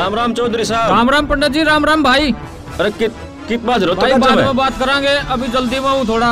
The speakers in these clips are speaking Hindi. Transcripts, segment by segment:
राम राम चौधरी साहब। राम राम पंडित जी, राम राम भाई। अरे कित बात जरूरत भाई बाद में बात करांगे, अभी जल्दी में हूँ थोड़ा।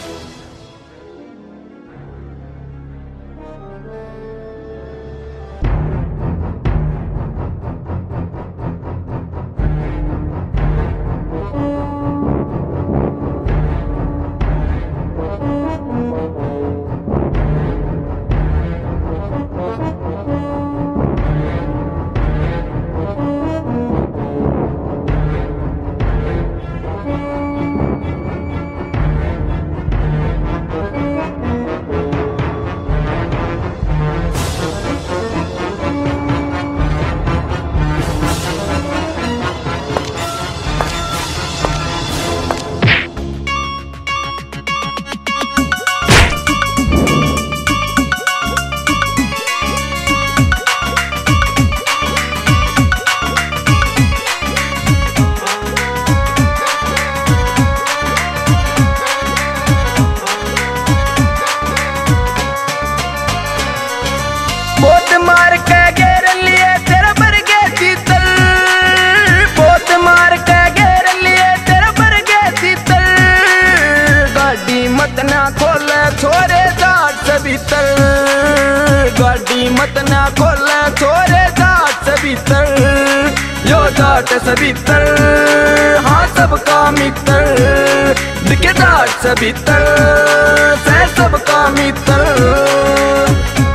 गाड़ी मत ना खोले छोरे जाट से भीतर, यो जाट से भीतर, हाँ सबका मित्र, दिखे जाट से भीतर से सबका मित्र।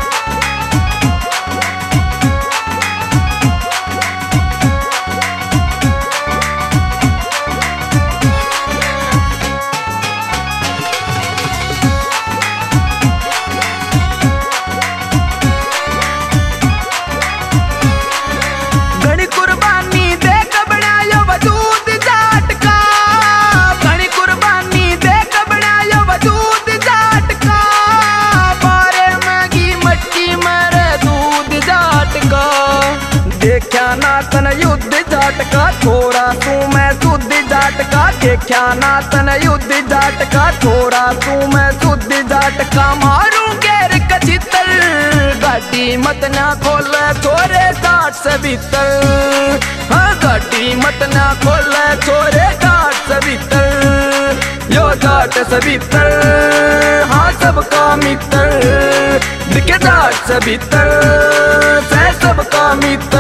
देखा नातन युद्ध जाट का छोरा तू मैं शुद्ध जाट का, देखा नातन युद्ध जाट का छोरा तू मैं शुद्ध जाट का, मारू गैर कचितर गाड़ी मत ना खोले छोरे जाट से भीतर, हाँ गाड़ी मत ना खोले छोरे जाट से भीतर, यो जाट से भीतर, हाँ सबका मित्र, दिखे जाट से भीतर से सबका मित्र।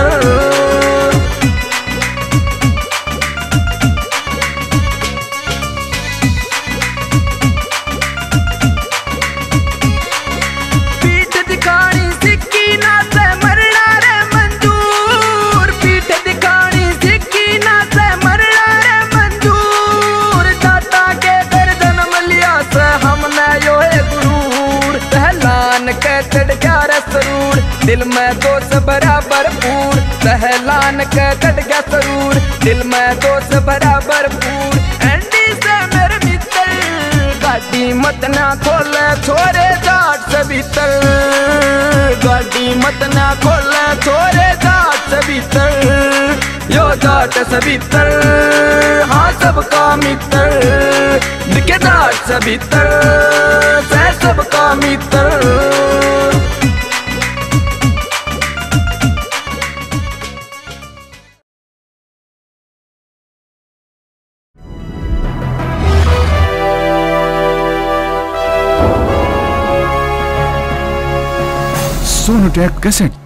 पीठ दिखानी सिक्की ना से मरना रे मंजूर, पीठ दिखानी सिक्की ना से मरना रे मंजूर, दाता के दर जन्म लिया से हमने यो है गुरूर, सहलान के चढ़ गया रे सरूर, दिल में दोष बराबर पूर, सहलान के चढ़ गया सरूर, दिल में दोष बराबर पूर, एंडी से मेरे मित्र, गाड़ी मत ना खोले छोरे जाट से भीतर, गाड़ी मत ना खोले छोरे जाट से भीतर, यो जाट से भीतर, हाँ सबका मित्र, दिखे जाट से भीतर से सबका मित्र। सोनोटेक कैसेट